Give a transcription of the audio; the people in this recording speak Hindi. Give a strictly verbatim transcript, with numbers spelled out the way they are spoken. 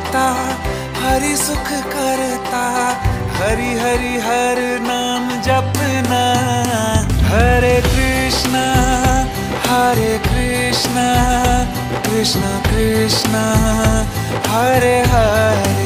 करता, हरि सुख करता, हरि हरि हर नाम जपना। हरे कृष्णा हरे कृष्णा कृष्णा कृष्णा हरे हरे।